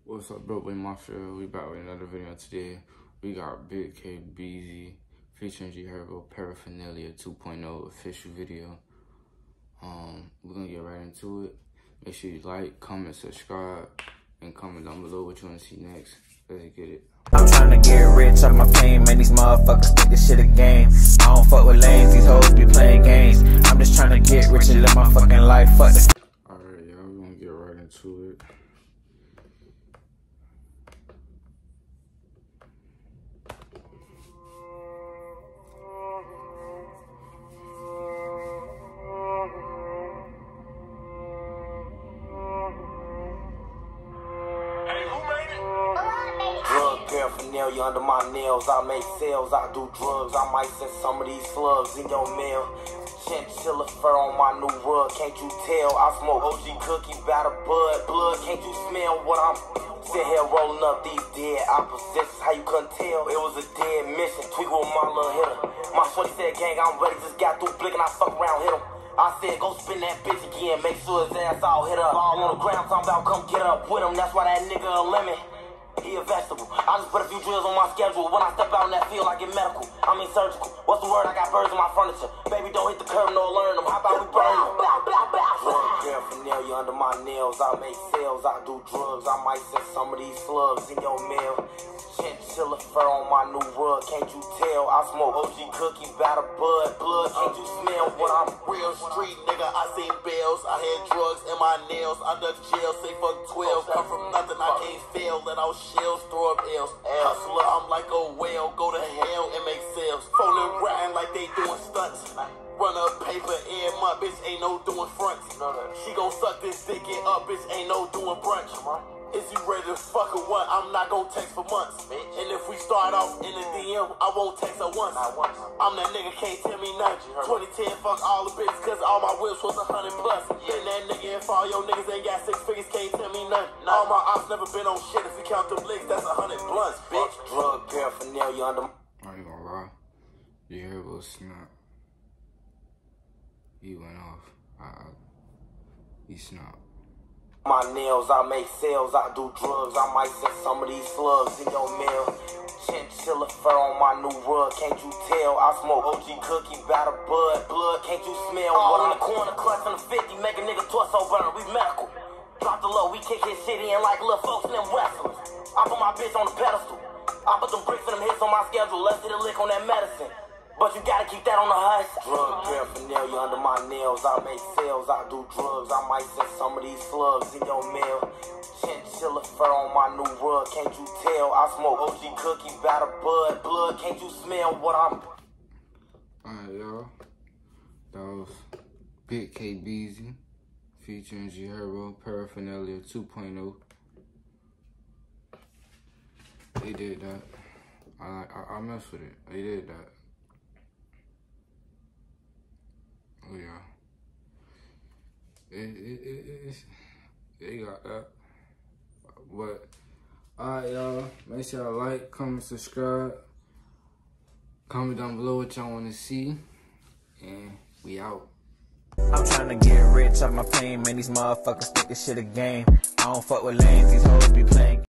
What's up, Brokeboy Mafia? We back with another video today. We got Bigkaybeezy featuring Herbo, Paraphernalia 2.0 official video. We're gonna get right into it. Make sure you like, comment, subscribe, and comment down below what you wanna see next. Let's get it. I'm tryna get rich off my pain, man, these motherfuckers think this shit a game. I don't fuck with lanes, these hoes be playing games. I'm just tryna get rich and live my fucking life, fuck this. Alright, y'all, we're gonna get right into it. Paraphernalia under my nails, I make sales, I do drugs, I might send some of these slugs in your mail. Chinchilla fur on my new rug, can't you tell? I smoke OG cookie, batter blood, can't you smell what I'm sitting here rolling up these dead opposites? How you couldn't tell? It was a dead mission, tweak with my little hitter. My shorty said, gang, I'm ready, just got through blicking, I fuck around, hit him. I said, go spin that bitch again, make sure his ass all hit up. All on the ground, talking about come get up with him, that's why that nigga a lemon. He a vegetable. I just put a few drills on my schedule. When I step out in that field, I get medical. I mean surgical. What's the word? I got birds in my furniture. Baby, don't hit the curb, no learn them. How about we burn them? Paraphernalia under my nails. I make sales, I do drugs. I might send some of these slugs in your mail. Chinchilla fur on my new rug, can't you tell? I smoke OG cookie, batter blood, can't you smell what I'm real street nigga? I seen bills, I had drugs in my nails. I ducked jail, say fuck 12. Come from nothing, I can't fail. Let out shells, throw up L's. Hustler, I'm like a whale. Go to hell and make sales. Phone and riding like they doing stunts. Run up paper in my bitch, ain't no doing fronts. She gon' suck this dick it up, bitch, ain't no doing brunch. Is you ready to fuck or what? I'm not gon' text for months. And if we start off in the DM, I won't text her once. I'm that nigga, can't tell me nothing. 2010, fuck all the bitches, cause all my whips was 100 plus. Been that nigga, if all your niggas ain't got 6 figures, can't tell me nothing. All my ops never been on shit. If we count them licks, that's 100 blunts, bitch. Drug paraphernalia under my... I ain't gonna lie. You hear about snap. He went off. He snapped. My nails, I make sales, I do drugs. I might send some of these slugs in your mail. Chinchilla fur on my new rug, can't you tell? I smoke OG cookie, batter blood, can't you smell? All in the corner, clutch on the 50, make a nigga torso burn, we medical. Drop the low, we kick his shit in like little folks and them wrestlers. I put my bitch on the pedestal. I put them bricks and them hits on my schedule, let's hit a lick on that medicine. But you gotta keep that on the hush. Drug paraphernalia under my nails. I make sales, I do drugs. I might send some of these slugs in your mail. Chinchilla fur on my new rug, can't you tell? I smoke OG cookie, batter blood, can't you smell what I'm... Alright, y'all. That was Bigkaybeezy featuring Herbo, Paraphernalia 2.0. They did that. I mess with it. They did that. Oh yeah, they got that. But alright, y'all, make sure y'all like, comment, subscribe, comment down below what y'all want to see, and we out. I'm tryna get rich off my pain, man, these motherfuckers think this shit a game. I don't fuck with lanes, these hoes be playing